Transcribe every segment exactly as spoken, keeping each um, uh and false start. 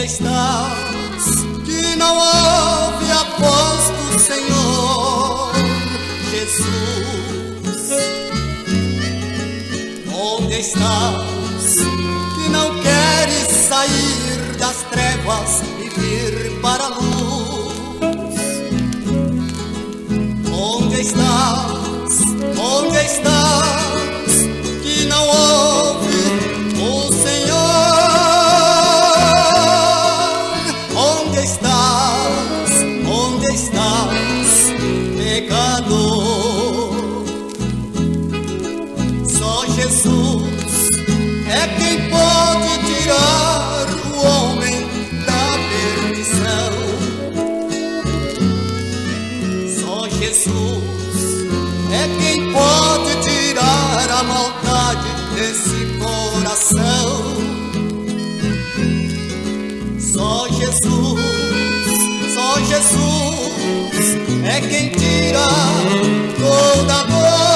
estás, que não ouve a voz do Senhor Jesus? Onde estás, que não queres sair das trevas e vir para a luz? Onde estás, onde estás, que não ouve o Senhor? Onde estás, onde estás, pecador? Só Jesus é quem pode tirar o homem da perdição. Só Jesus é quem pode tirar a maldade desse coração. Só Jesus, só Jesus é quem tira toda a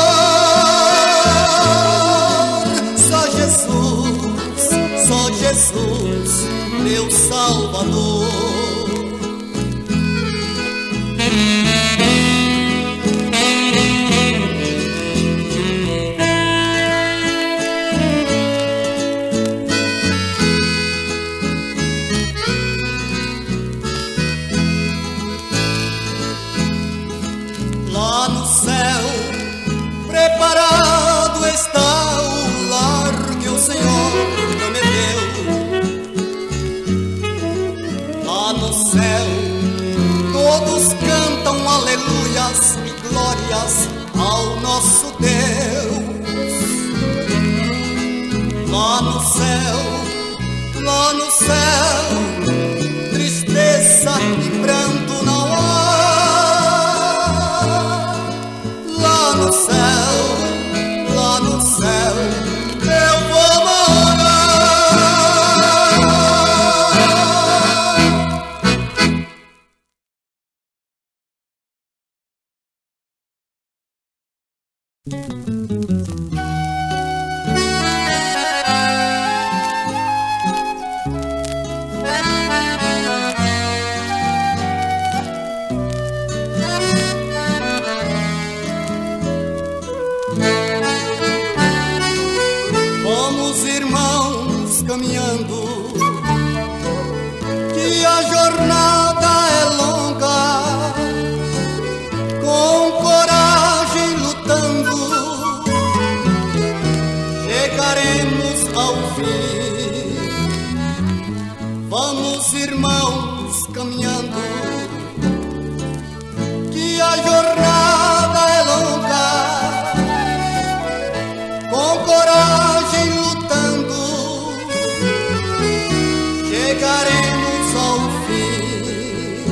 dor. Só Jesus, só Jesus, meu Salvador. Lá no céu, preparado está o lar que o Senhor prometeu. Lá no céu, todos cantam aleluias e glórias ao nosso Deus. Lá no céu, lá no céu, tristeza e pranto não há. Lá no céu, lá no céu, eu vou Vamos, irmãos, caminhando, que a jornada é longa, com coragem lutando, chegaremos ao fim. Vamos, irmãos, caminhando, que a jornada é longa, com coragem lutando, chegaremos ao fim.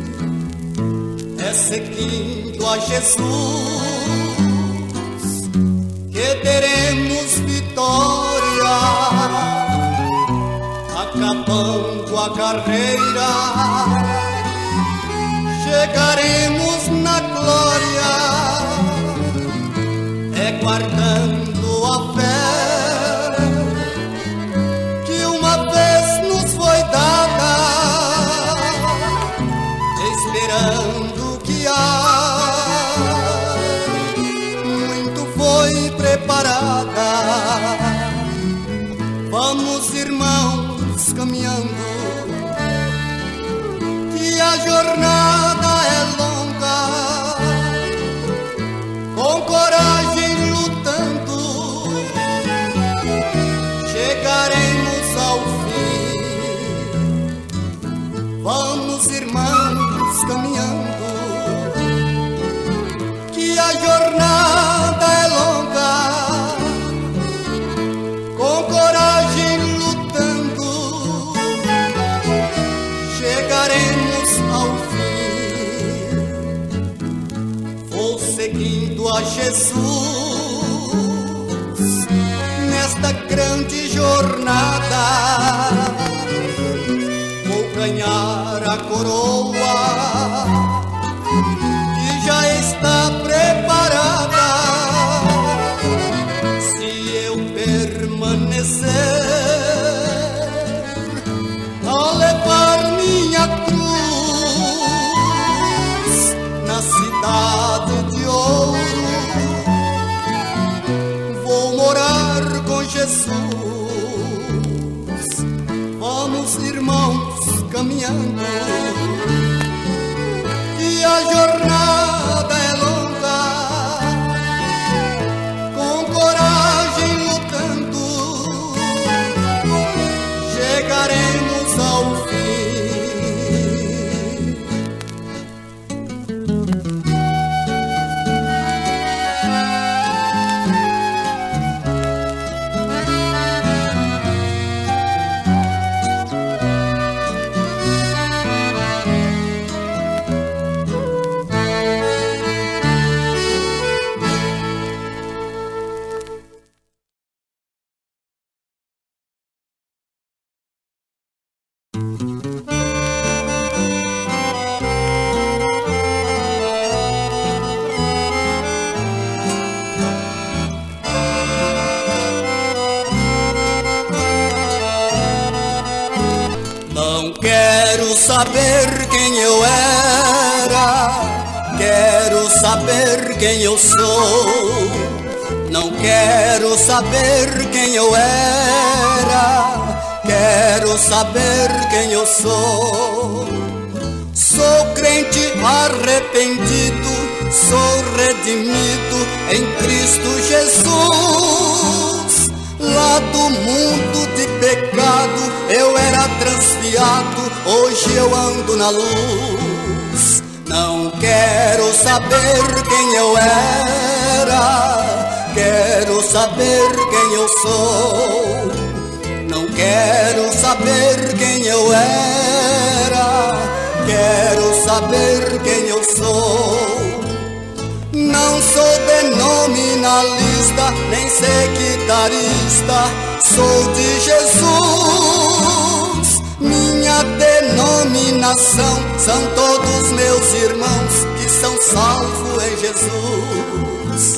É seguindo a Jesus que teremos vitória, acabando a carreira, chegaremos na glória. É guardando a fé que uma vez nos foi dada, esperando que há muito foi preparada. Vamos, irmãos, caminhando, que a jornada é longa, com coragem lutando, chegaremos ao fim. Vamos, irmãos, caminhando, que a jornada é longa, com coragem lutando, chegaremos ao fim. Vou seguindo a Jesus nesta grande jornada, vou ganhar a coroa que já está preparada. Se eu permanecer a levar Jesus. Vamos, irmãos, caminhando, e a jornada é longa, com coragem lutando, chegaremos ao fim. Saber quem eu era, quero saber quem eu sou. Não quero saber quem eu era, quero saber quem eu sou. Sou crente arrependido, sou redimido em Cristo Jesus. Lá do mundo de pecado eu era transviado, hoje eu ando na luz. Não quero saber quem eu era, quero saber quem eu sou. Não quero saber quem eu era, quero saber quem eu sou. Não sou denominalista, nem sectarista, sou de Jesus. Minha denominação são todos meus irmãos que são salvos em Jesus.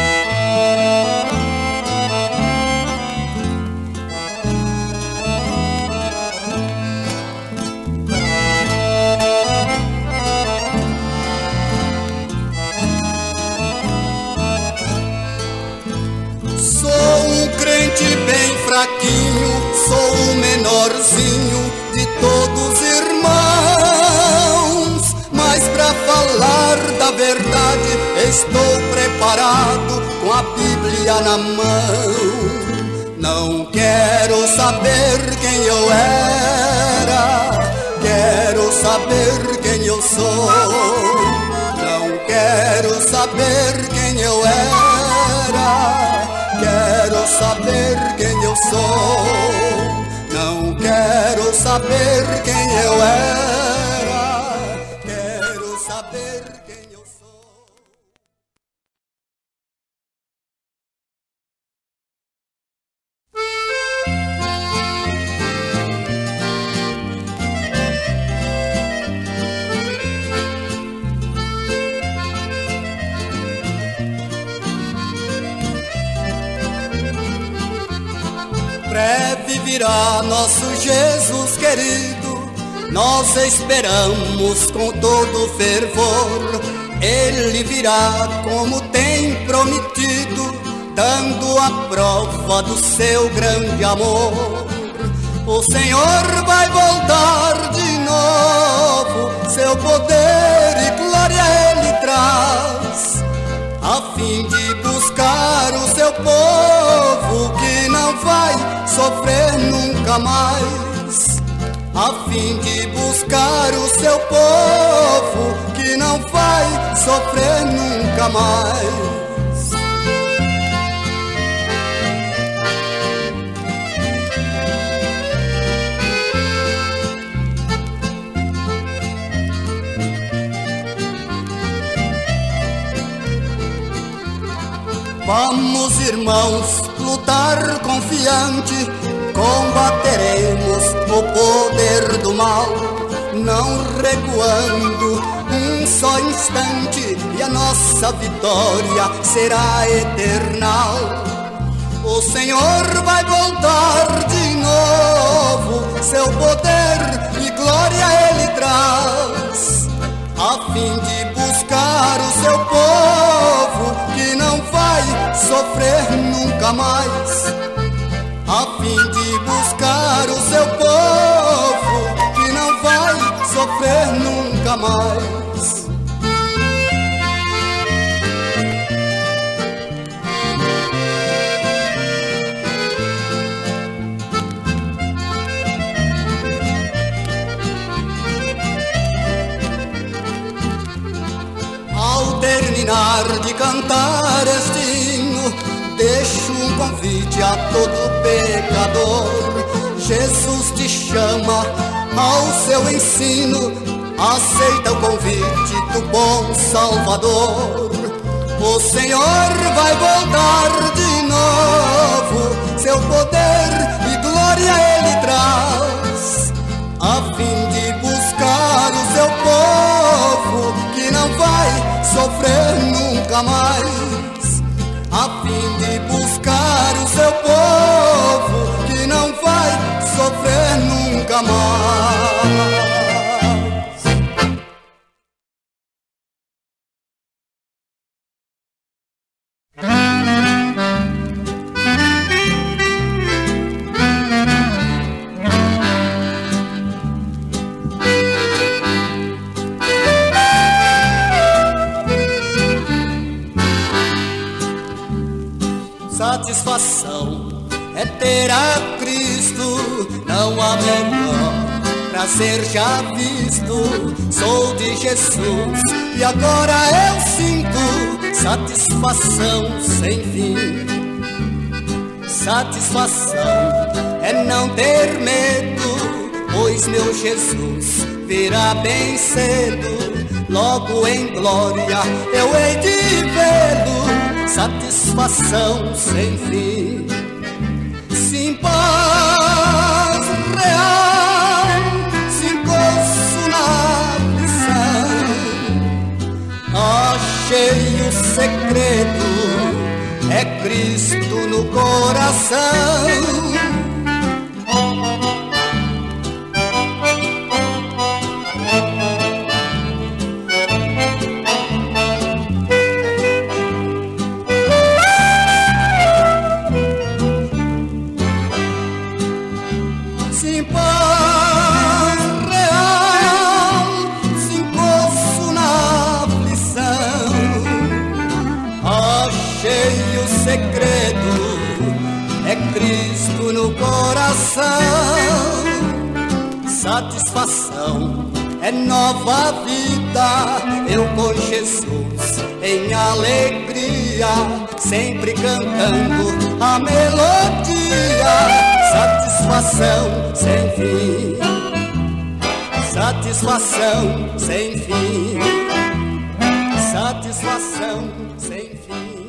Bem fraquinho, sou o menorzinho de todos irmãos, mas pra falar da verdade estou preparado com a Bíblia na mão. Não quero saber quem eu era, quero saber quem eu sou. Não quero saber quem eu era, quero saber quem eu sou. Não quero saber quem eu era, quero saber quem eu sou. Breve virá nosso Jesus querido, nós esperamos com todo fervor. Ele virá como tem prometido, dando a prova do seu grande amor. O Senhor vai voltar de novo, seu poder e glória Ele traz, a fim de buscar o seu povo que não vai sofrer nunca mais. A fim de buscar o seu povo que não vai sofrer nunca mais. Vamos, irmãos, lutar confiante, combateremos o poder do mal, não recuando um só instante, e a nossa vitória será eternal. O Senhor vai voltar de novo, seu poder e glória Ele traz, a fim de buscar o seu povo que não vai sofrer nunca mais. mais. Ao terminar de cantar este hino, deixo um convite a todo pecador. Jesus te chama ao seu ensino, aceita o convite do bom Salvador. O Senhor vai voltar de novo, seu poder e glória Ele traz, a fim de buscar o seu povo que não vai sofrer nunca mais, a fim de buscar o seu povo que não vai sofrer nunca mais. Satisfação é ter a Cristo, não há melhor prazer já visto. Sou de Jesus e agora eu sinto satisfação sem fim. Satisfação é não ter medo, pois meu Jesus virá bem cedo. Logo em glória eu hei de vê-lo. Satisfação sem fim, sim, paz real, sim, gozo na aflição. Achei o segredo, é Cristo no coração. Satisfação é nova vida, eu com Jesus em alegria, sempre cantando a melodia. Satisfação sem fim, satisfação sem fim, satisfação sem fim.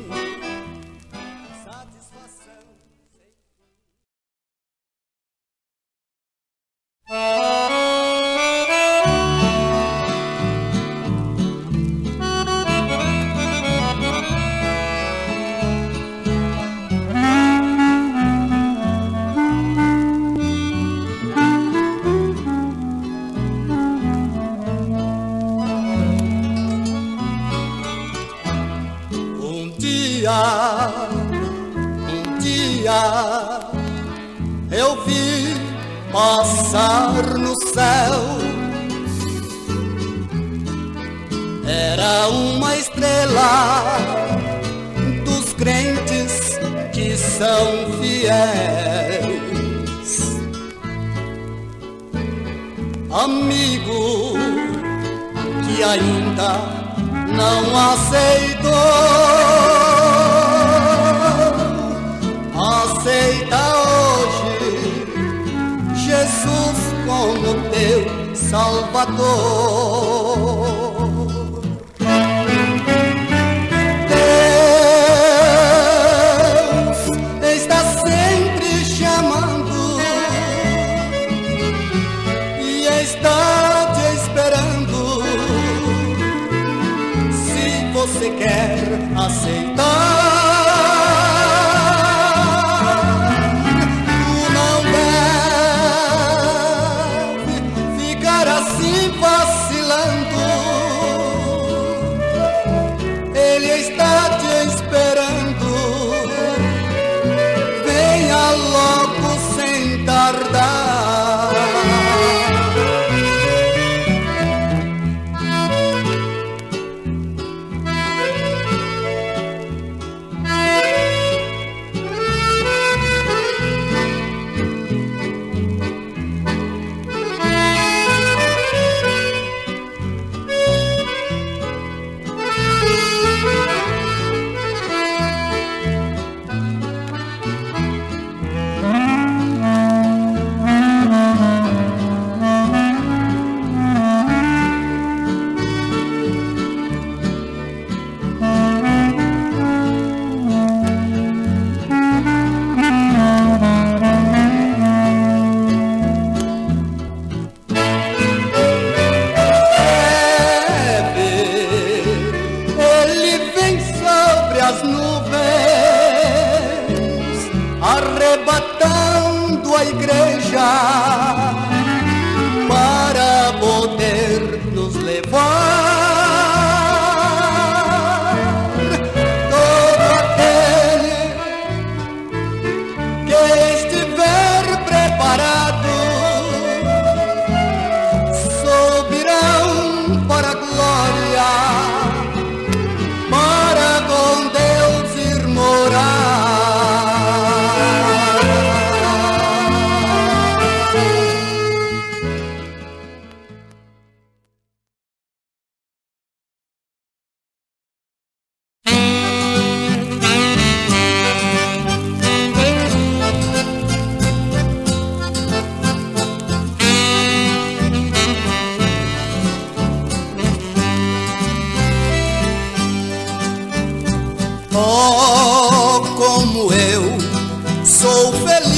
Um dia eu vi passar no céu, era uma estrela dos crentes que são fiéis. Amigo que ainda não aceitou, aceita hoje Jesus como teu Salvador. Deus está sempre chamando e está te esperando. Se você quer aceitar, igreja para poder nos levar. Todo aquele que estiver preparado subirão para a glória, para com Deus ir morar. Oh, como eu sou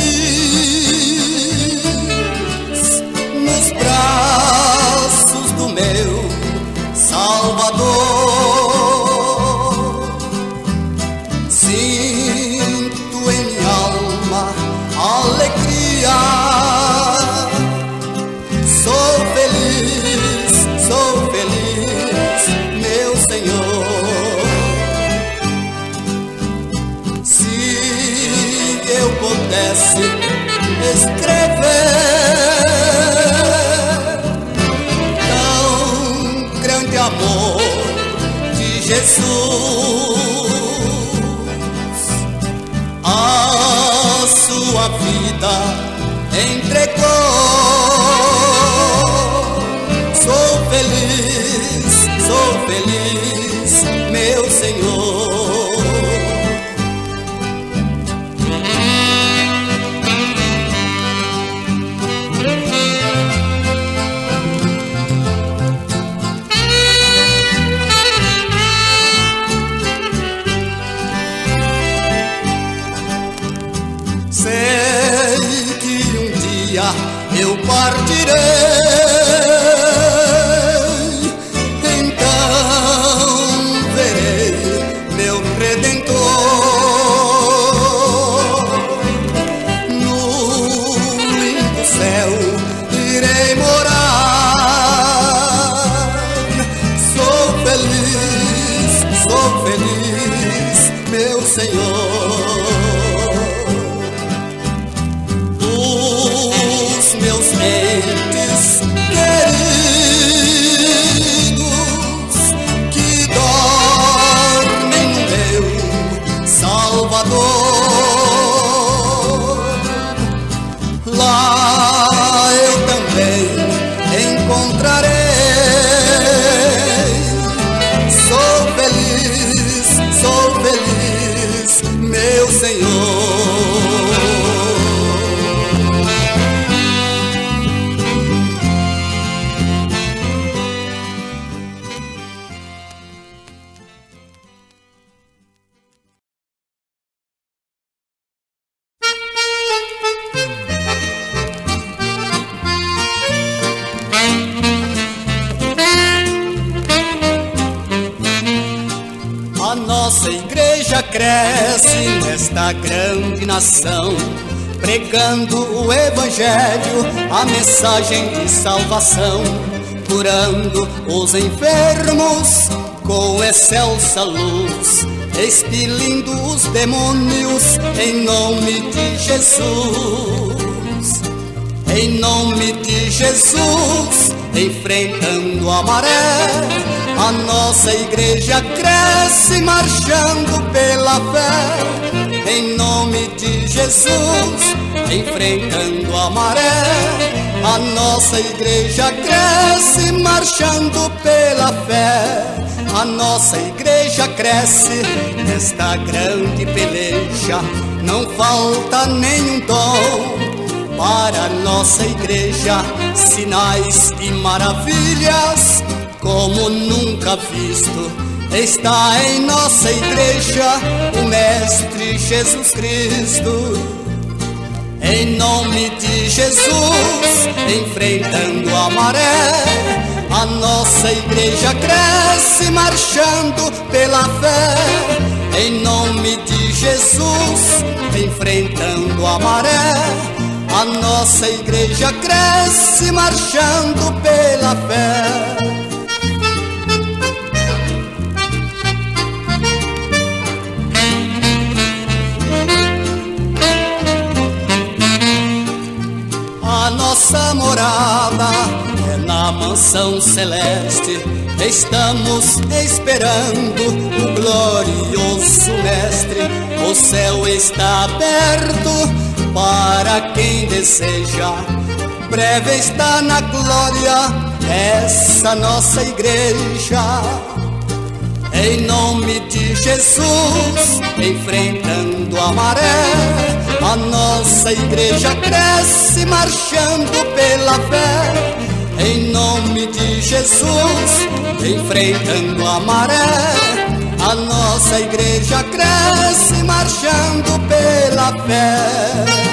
feliz nos braços do meu Salvador. Sinto em minha alma alegria. Sou feliz, sou feliz, meu Senhor. Eu pudesse escrever tão grande amor de Jesus, a sua vida entregou. Sou feliz, sou feliz, meu Senhor. Sei que um dia eu partirei, então verei meu Redentor. No lindo céu irei morar. Sou feliz, sou feliz, meu Senhor. Meus entes queridos que dormem no meu Salvador, lá eu também encontrarei. Sou feliz, sou feliz, meu Senhor. A nossa igreja cresce nesta grande nação, pregando o evangelho, a mensagem de salvação, curando os enfermos com excelsa luz, expelindo os demônios em nome de Jesus. Em nome de Jesus, enfrentando a maré, a nossa igreja cresce marchando pela fé. Em nome de Jesus, enfrentando a maré, a nossa igreja cresce marchando pela fé. A nossa igreja cresce nesta grande peleja, não falta nenhum dom para a nossa igreja, sinais e maravilhas como nunca visto. Está em nossa igreja o Mestre Jesus Cristo. Em nome de Jesus, enfrentando a maré, a nossa igreja cresce marchando pela fé. Em nome de Jesus, enfrentando a maré, A nossa igreja cresce marchando pela fé. A nossa morada é na mansão celeste. Estamos esperando o glorioso Mestre. O céu está aberto para quem deseja. Breve está na glória essa nossa igreja. Em nome de Jesus, enfrentando a maré, a nossa igreja cresce marchando pela fé. Em nome de Jesus, enfrentando a maré, a nossa igreja cresce marchando pela fé.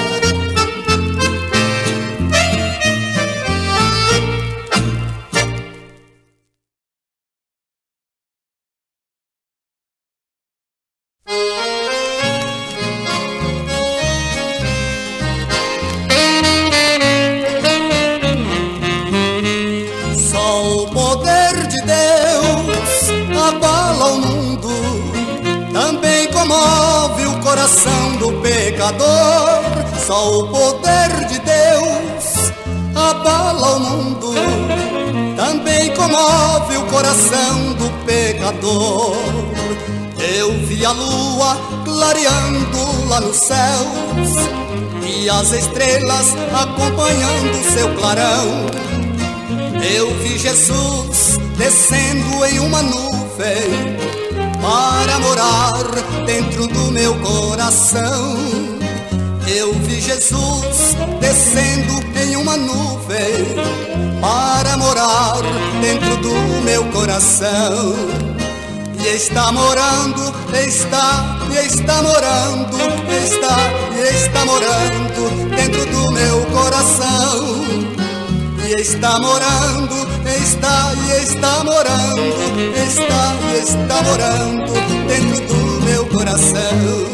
Do pecador, só o poder de Deus abala o mundo, também comove o coração do pecador. Eu vi a lua clareando lá nos céus e as estrelas acompanhando seu clarão. Eu vi Jesus descendo em uma nuvem para morar dentro do meu coração. Eu vi Jesus descendo em uma nuvem para morar dentro do meu coração. E está morando, está, e está morando, está, e está morando dentro do meu coração. E está morando, está, e está morando, está, e está morando dentro do meu coração.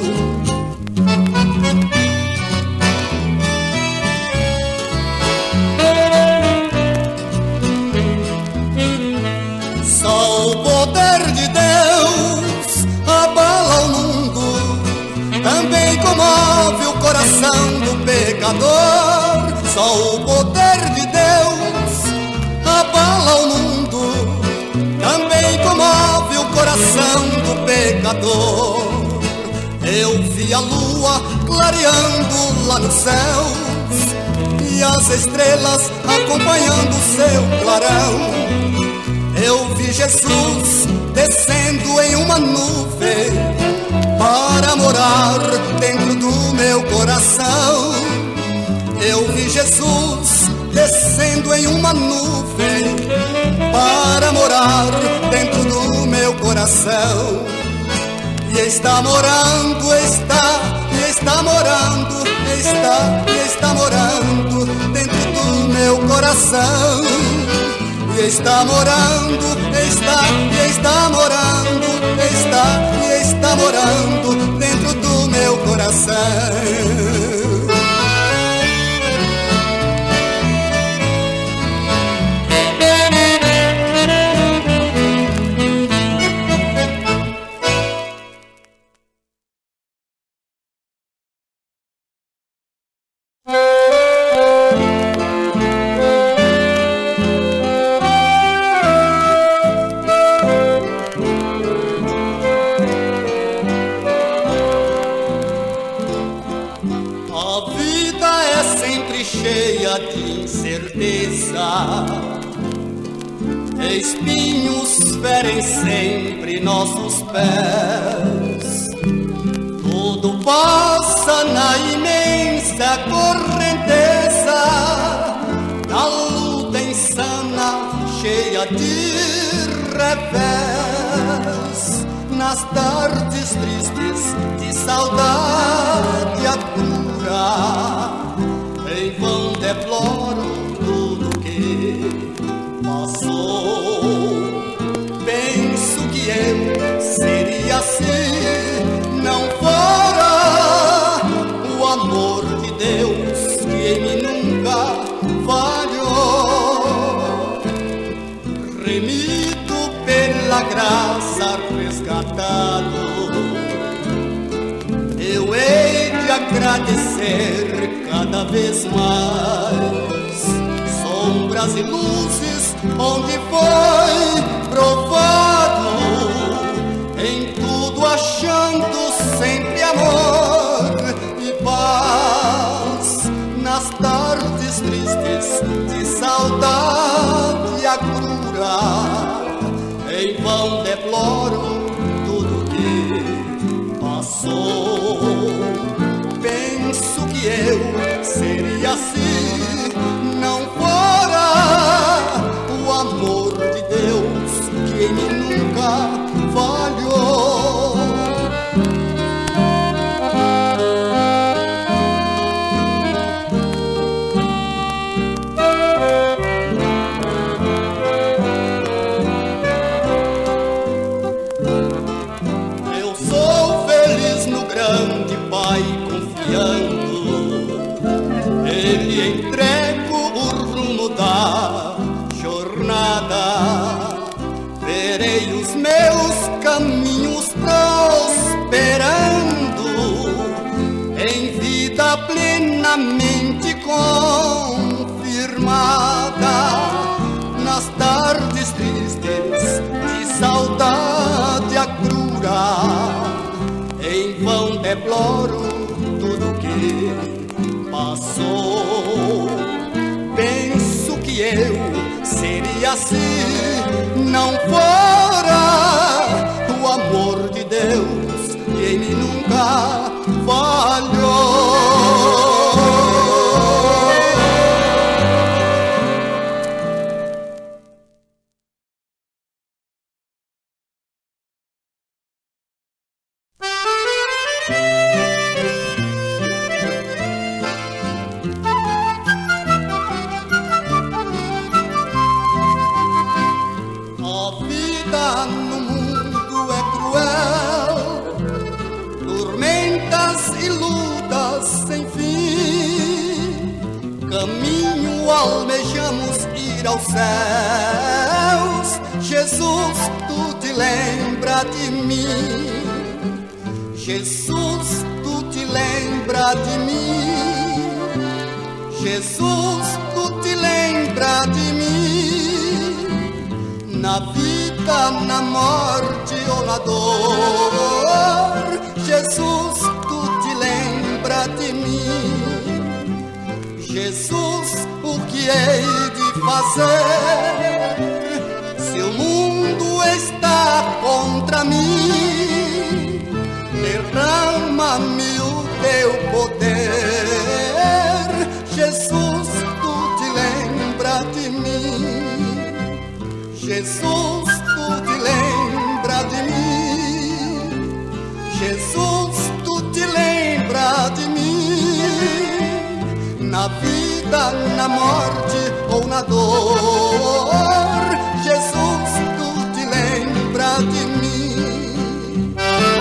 Só o poder de Deus abala o mundo, também comove o coração do pecador. Só o poder de Deus abala o mundo, também comove o coração do pecador. Eu vi a lua clareando lá nos céus e as estrelas acompanhando seu clarão. Eu vi Jesus descendo em uma nuvem para morar dentro do meu coração. Eu vi Jesus descendo em uma nuvem para morar dentro do meu coração. E está morando, está, e está morando, está, e está morando dentro do meu coração. E está morando, está, e está morando, está, e está morando dentro do meu coração. Espinhos ferem sempre nossos pés. Tudo passa na imensa correnteza da luta insana, cheia de revés. Nas tardes tristes de saudade atura, em vão deploro tudo que passou. Penso que eu seria assim, não fora o amor de Deus que em agradecer cada vez mais. Sombras e luzes onde foi provado, em tudo achando sempre amor e paz. Nas tardes tristes de saudade e agrura, em vão deploro tudo que passou. Penso que eu seria assim, não fora o amor de Deus que em mim nunca falhou. Eu sou feliz no grande Pai confiando, Ele entrega o rumo da jornada. Verei os meus caminhos prosperando, em vida plenamente confirmada. Nas tardes tristes de saudade e agrura, em vão deploro tudo que passou. Penso que eu seria assim, não fora o amor de Deus que em mim nunca falhou. Almejamos ir aos céus. Jesus, tu te lembra de mim. Jesus, tu te lembra de mim. Jesus, tu te lembra de mim. Na vida, na morte ou na dor, Jesus, tu te lembra de mim. Jesus, o que hei de fazer se o mundo está contra mim? Derrama-me o teu poder. Jesus, tu te lembra de mim. Jesus, tu te lembra de mim. Jesus, tu te lembra de mim. Na vida, na morte ou na dor, Jesus, tu te lembra de mim.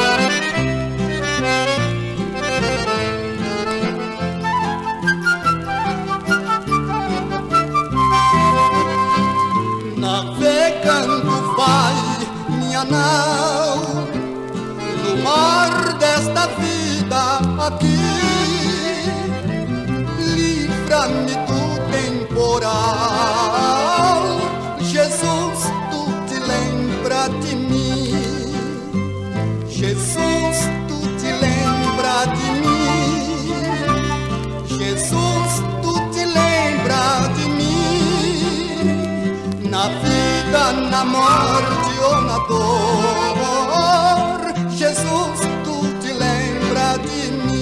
Navegando vai minha nau no mar desta vida aqui. Livra-me do temporal. Jesus, tu te lembra de mim. Jesus, tu te lembra de mim. Jesus, tu te lembra de mim. Na vida, na morte ou na dor, Jesus, tu te lembra de mim.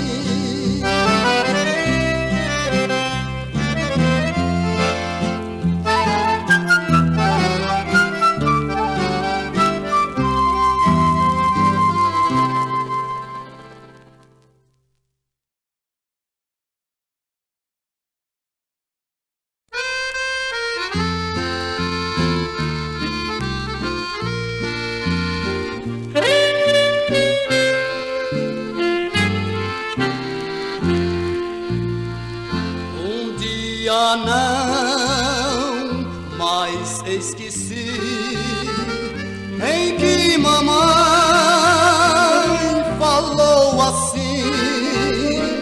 Não mais esqueci em que mamãe falou assim: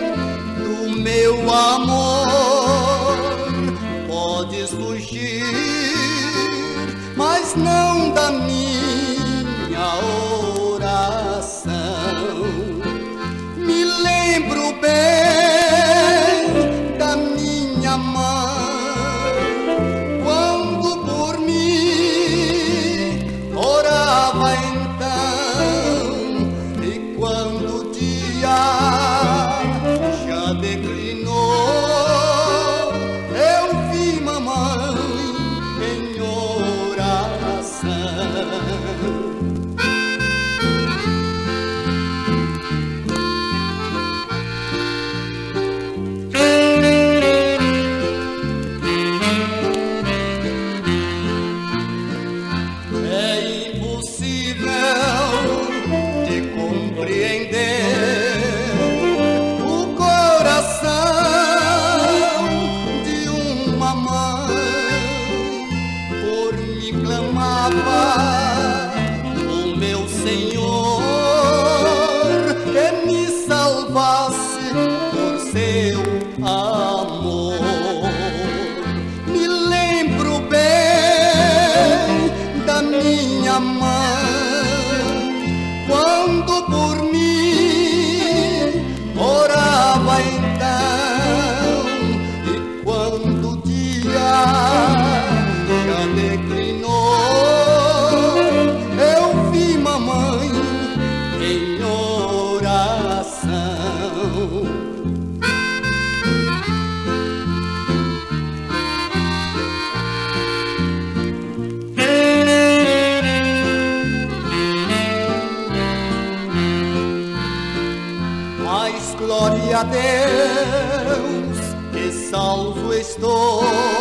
minha mãe, quando por mim orava então, e quando o dia já declinou, eu vi mamãe em oração. Mas glória a Deus que salvo estou,